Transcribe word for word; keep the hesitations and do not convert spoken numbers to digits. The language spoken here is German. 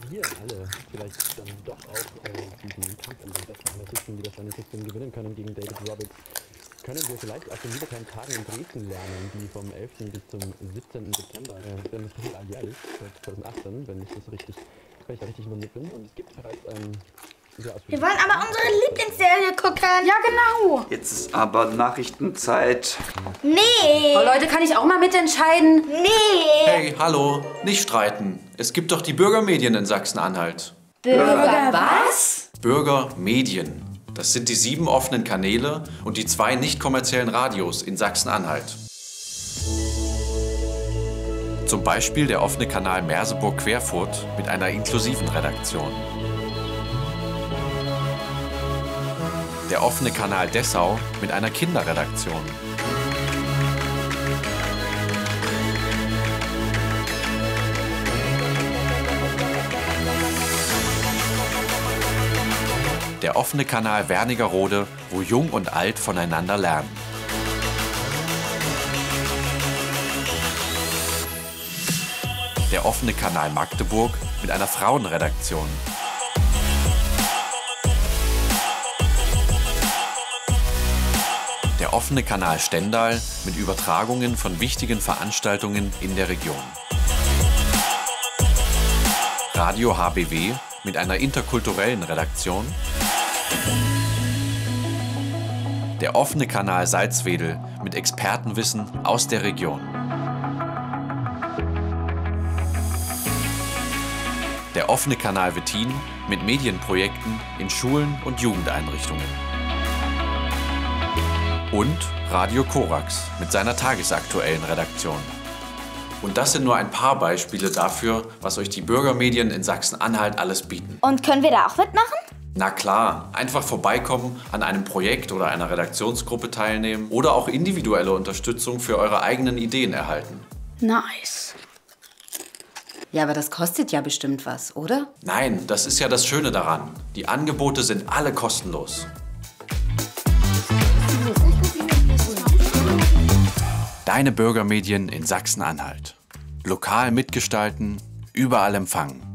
wir alle vielleicht dann doch auch äh, diesen Kampf um den besten Anarchisten, Widerstandisten gewinnen können gegen David Roberts, können wir vielleicht aus den Libertären Tagen in Dresden lernen, die vom elften bis zum siebzehnten September, äh, denn das passiert alljährlich, seit zweitausendachtzehn, wenn ich das richtig, wenn ich da richtig informiert bin. Und es gibt bereits ein sehr Wir wollen aber unsere Lieblingsserie gucken. Ja, genau. Jetzt ist aber Nachrichtenzeit. Nee. Oh, Leute, kann ich auch mal mitentscheiden? Nee. Hey, hallo, nicht streiten. Es gibt doch die Bürgermedien in Sachsen-Anhalt. Bürger was? Bürgermedien. Das sind die sieben offenen Kanäle und die zwei nicht kommerziellen Radios in Sachsen-Anhalt. Zum Beispiel der offene Kanal Merseburg-Querfurt mit einer inklusiven Redaktion. Der offene Kanal Dessau mit einer Kinderredaktion. Der offene Kanal Wernigerode, wo Jung und Alt voneinander lernen. Der offene Kanal Magdeburg mit einer Frauenredaktion. Der offene Kanal Stendal mit Übertragungen von wichtigen Veranstaltungen in der Region. Radio H B W mit einer interkulturellen Redaktion. Der offene Kanal Salzwedel mit Expertenwissen aus der Region. Der offene Kanal Wettin mit Medienprojekten in Schulen und Jugendeinrichtungen. Und Radio Korax mit seiner tagesaktuellen Redaktion. Und das sind nur ein paar Beispiele dafür, was euch die Bürgermedien in Sachsen-Anhalt alles bieten. Und können wir da auch mitmachen? Na klar, einfach vorbeikommen, an einem Projekt oder einer Redaktionsgruppe teilnehmen oder auch individuelle Unterstützung für eure eigenen Ideen erhalten. Nice. Ja, aber das kostet ja bestimmt was, oder? Nein, das ist ja das Schöne daran. Die Angebote sind alle kostenlos. Deine Bürgermedien in Sachsen-Anhalt. Lokal mitgestalten, überall empfangen.